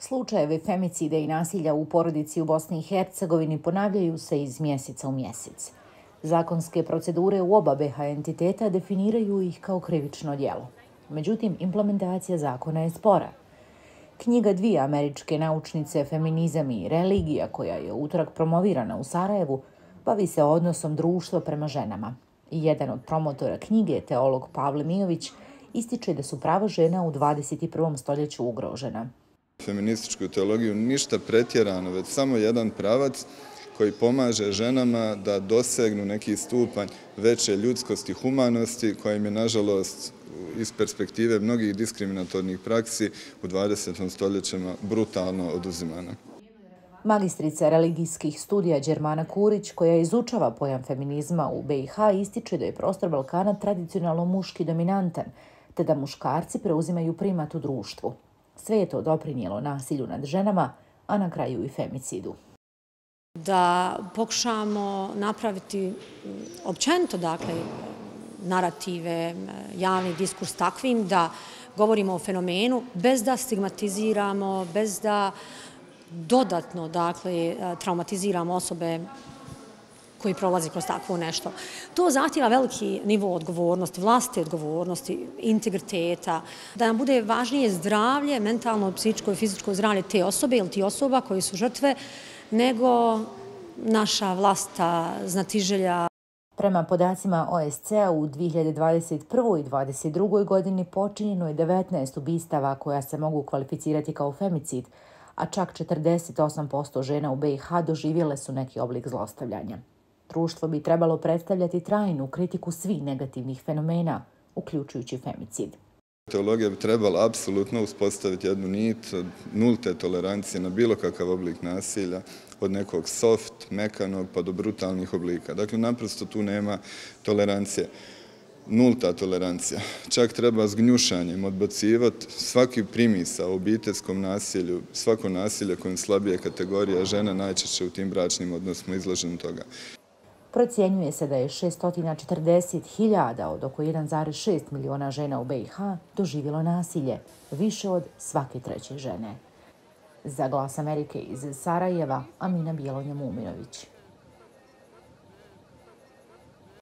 Slučajevi femicida i nasilja u porodici u Bosni i Hercegovini ponavljaju se iz mjeseca u mjesec. Zakonske procedure u oba BiH entiteta definiraju ih kao krivično djelo. Međutim, implementacija zakona je spora. Knjiga dvije američke naučnice Feminizam i religija, koja je u utorak promovirana u Sarajevu, bavi se odnosom društva prema ženama. Jedan od promotora knjige, teolog Pavle Mijović, ističe da su prava žena u 21. stoljeću ugrožena. Feminističku teologiju ništa pretjerano, već samo jedan pravac koji pomaže ženama da dosegnu neki stupanj veće ljudskosti, humanosti, koja im je, nažalost, iz perspektive mnogih diskriminatornih praksi u 20. stoljećima brutalno oduzimana. Magistrica religijskih studija Đermana Kurić, koja izučava pojam feminizma u BiH, ističe da je prostor Balkana tradicionalno muški dominantan, te da muškarci preuzimaju primat u društvu. Sve je to doprinijelo nasilju nad ženama, a na kraju i femicidu. Da pokušamo napraviti općenito, narative, javni diskurs takvim da govorimo o fenomenu bez da stigmatiziramo, bez da dodatno traumatiziramo osobe koji prolazi kroz takvo nešto. To zahtjeva veliki nivo odgovornosti, vlastite odgovornosti, integriteta, da nam bude važnije zdravlje, mentalno, psihičko i fizičko zdravlje te osobe ili ti osoba koji su žrtve, nego naša vlastita znatiželja. Prema podacima OSCE-a u 2021. i 2022. godini počinjeno je 19 ubistava koja se mogu kvalificirati kao femicid, a čak 48% žena u BiH doživjele su neki oblik zlostavljanja. Društvo bi trebalo predstavljati trajnu kritiku svih negativnih fenomena, uključujući femicid. Teologija bi trebala apsolutno uspostaviti jednu nit nulte tolerancije na bilo kakav oblik nasilja, od nekog soft, mekanog pa do brutalnih oblika. Dakle, naprosto tu nema tolerancije. Nulta tolerancija. Čak treba s gnjušanjem odbacivati svaki primisao u obiteljskom nasilju, svako nasilje kojim slabije kategorija žena najčešće u tim bračnim odnosima izložena toga. Procjenjuje se da je 640.000 od oko 1,6 miliona žena u BiH doživjelo nasilje, više od svake treće žene. Za Glas Amerike iz Sarajeva, Amina Bjelonja Muminović.